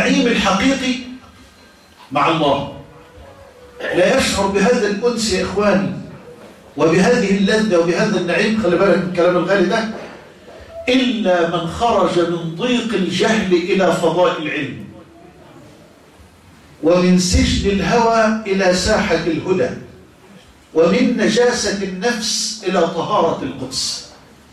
النعيم الحقيقي مع الله. لا يشعر بهذا الأنس يا إخواني وبهذه اللذة وبهذا النعيم، خلي بالك من الكلام الغالي ده، إلا من خرج من ضيق الجهل إلى فضاء العلم، ومن سجن الهوى إلى ساحة الهدى، ومن نجاسة النفس إلى طهارة القدس.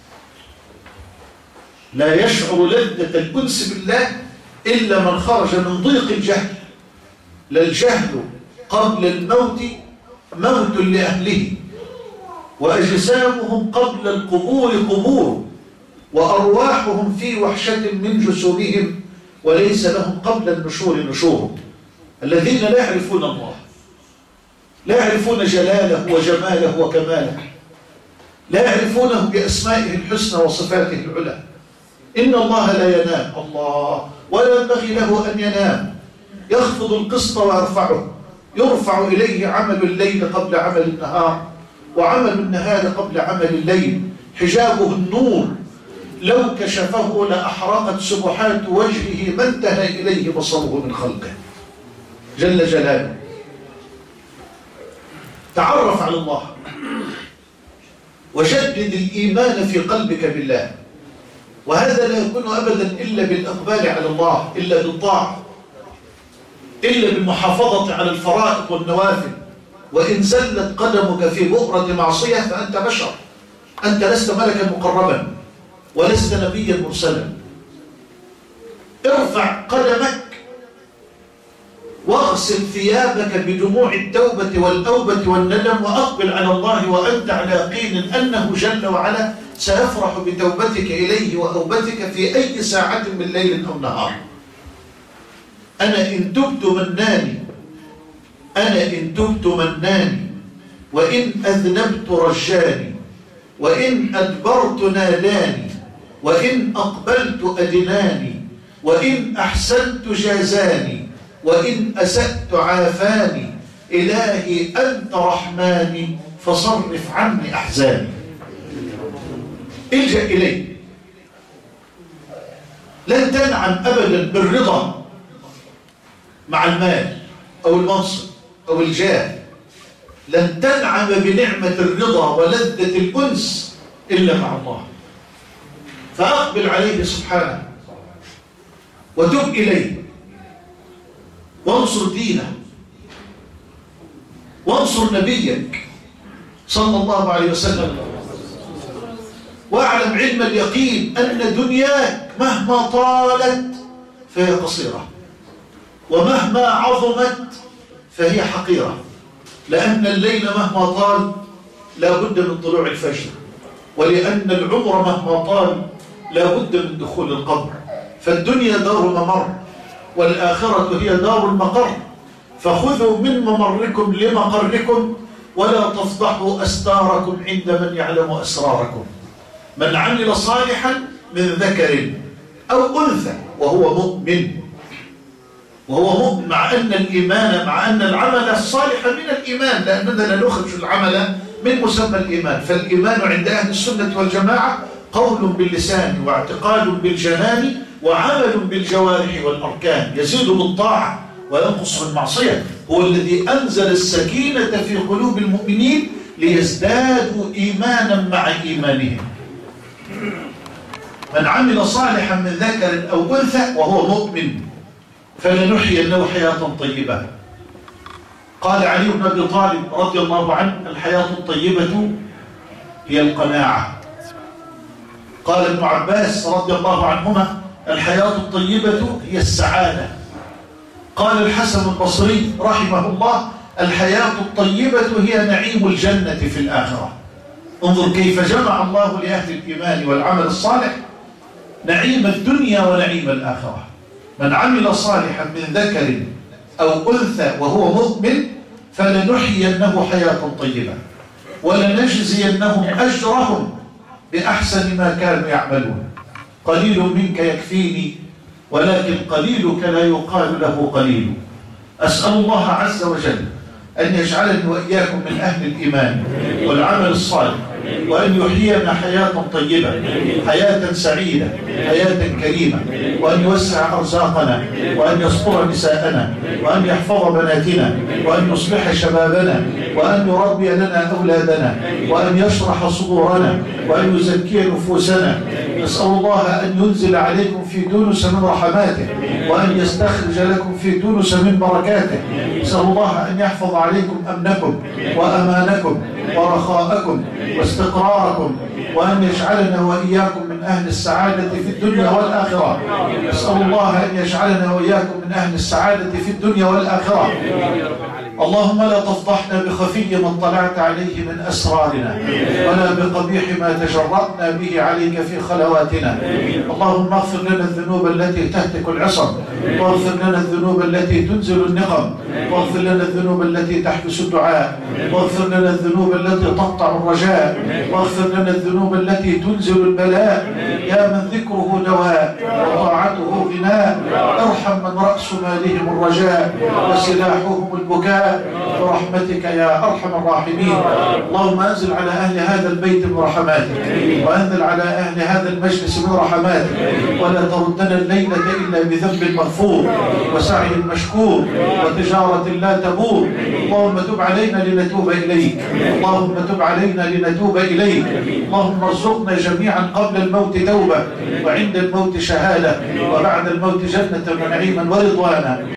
لا يشعر لذة الأنس بالله إلا من خرج من ضيق الجهل. لا الجهل قبل الموت موت لأهله، وأجسامهم قبل القبور قبور، وأرواحهم في وحشة من جسومهم، وليس لهم قبل النشور نشور. الذين لا يعرفون الله، لا يعرفون جلاله وجماله وكماله، لا يعرفونه بأسمائه الحسنى وصفاته العلى. إن الله لا ينام، الله ولا ينبغي له أن ينام، يخفض القسط ويرفعه، يرفع إليه عمل الليل قبل عمل النهار، وعمل النهار قبل عمل الليل. حجابه النور، لو كشفه لأحرقت سبحات وجهه ما انتهى إليه بصره من خلقه جل جلاله. تعرف على الله وجدد الإيمان في قلبك بالله، وهذا لا يكون أبدا إلا بالإقبال على الله، إلا بالطاعة، إلا بالمحافظة على الفرائض والنوافل. وإن زلت قدمك في بؤرة معصية فأنت بشر، أنت لست ملكا مقربا ولست نبيا مرسلا. ارفع قدمك واغسل ثيابك بدموع التوبة والأوبة والندم، وأقبل على الله وأنت على يقين أنه جل وعلا سيفرح بتوبتك إليه وأوبتك في أي ساعة من ليل أو نهار. أنا إن تبت مناني، أنا إن تبت مناني، وإن أذنبت رجاني، وإن أدبرت ناداني، وإن أقبلت أدناني، وإن أحسنت جازاني، وإن أسأت عافاني. إلهي أنت رحماني فصرف عني أحزاني. الجأ إليه. لن تنعم أبدا بالرضا مع المال أو المنصب أو الجاه، لن تنعم بنعمة الرضا ولذة الأنس إلا مع الله. فأقبل عليه سبحانه وتب إليه، وانصر دينه، وانصر نبيك صلى الله عليه وسلم. واعلم علم اليقين أن دنياك مهما طالت فهي قصيرة، ومهما عظمت فهي حقيرة، لأن الليل مهما طال لا بد من طلوع الفجر، ولأن العمر مهما طال لا بد من دخول القبر. فالدنيا دار ممر، والآخرة هي دار المقر. فخذوا من ممركم لمقركم، ولا تفضحوا أستاركم عند من يعلم أسراركم. من عمل صالحا من ذكر أو أنثى وهو مؤمن، مع أن الإيمان، مع أن العمل الصالح من الإيمان، لأننا لا نخرج العمل من مسمى الإيمان. فالإيمان عند أهل السنة والجماعة قول باللسان واعتقاد بالجنان وعمل بالجوارح والأركان، يزيد بالطاعة وينقص بالمعصية. هو الذي أنزل السكينة في قلوب المؤمنين ليزدادوا إيمانا مع إيمانهم. من عمل صالحا من ذكر أو أنثى وهو مؤمن فلنحيينه حياة طيبة. قال علي بن أبي طالب رضي الله عنه: الحياة الطيبة هي القناعة. قال ابن عباس رضي الله عنهما: الحياة الطيبة هي السعادة. قال الحسن البصري رحمه الله: الحياة الطيبة هي نعيم الجنة في الآخرة. انظر كيف جمع الله لأهل الإيمان والعمل الصالح نعيم الدنيا ونعيم الآخرة. من عمل صالحا من ذكر أو أنثى وهو مؤمن فلنحيينه حياة طيبة ولنجزينهم أجرهم بأحسن ما كانوا يعملون. قليل منك يكفيني ولكن قليلك لا يقال له قليل. أسأل الله عز وجل أن يجعلني وإياكم من أهل الإيمان والعمل الصالح وأن يحيينا حياة طيبة، حياة سعيدة، حياة كريمة، وأن يوسع أرزاقنا، وأن يستر نساءنا، وأن يحفظ بناتنا، وأن يصلح شبابنا، وأن يربي لنا أولادنا، وأن يشرح صدورنا، وأن يزكي نفوسنا. نسأل الله أن ينزل عليكم في تونس من رحماته، وأن يستخرج لكم في تونس من بركاته. نسأل الله أن يحفظ عليكم أمنكم وأمانكم ورخاءكم واستقراركم، وأن يجعلنا وإياكم من أهل السعادة في الدنيا والآخرة. نسأل الله أن يجعلنا وإياكم من أهل السعادة في الدنيا والآخرة. اللهم لا تفضحنا بخفي ما اطلعت عليه من أسرارنا، ولا بقبيح ما تجرأنا به عليك في خلواتنا. اللهم اغفر لنا الذنوب التي تهتك العصر، واغفر لنا الذنوب التي تنزل النقم، واغفر لنا الذنوب التي تحبس الدعاء، واغفر لنا الذنوب التي تقطع الرجاء، واغفر لنا الذنوب التي تنزل البلاء. يا من ذكره دواء وطاعته غناء، ارحم من رأس مالهم الرجاء وسلاحهم البكاء برحمتك يا أرحم الراحمين. اللهم أنزل على أهل هذا البيت من رحماتك، وأنزل على أهل هذا المجلس من رحماتك، ولا تردنا الليلة إلا بذنب مغفور وسعي مشكور وتجارة لا تبور. اللهم تب علينا لنتوب إليك، اللهم تب علينا لنتوب إليك. اللهم ارزقنا جميعا قبل الموت توبة، وعند الموت شهادة، وبعد الموت جنة ونعيما ورضوانا.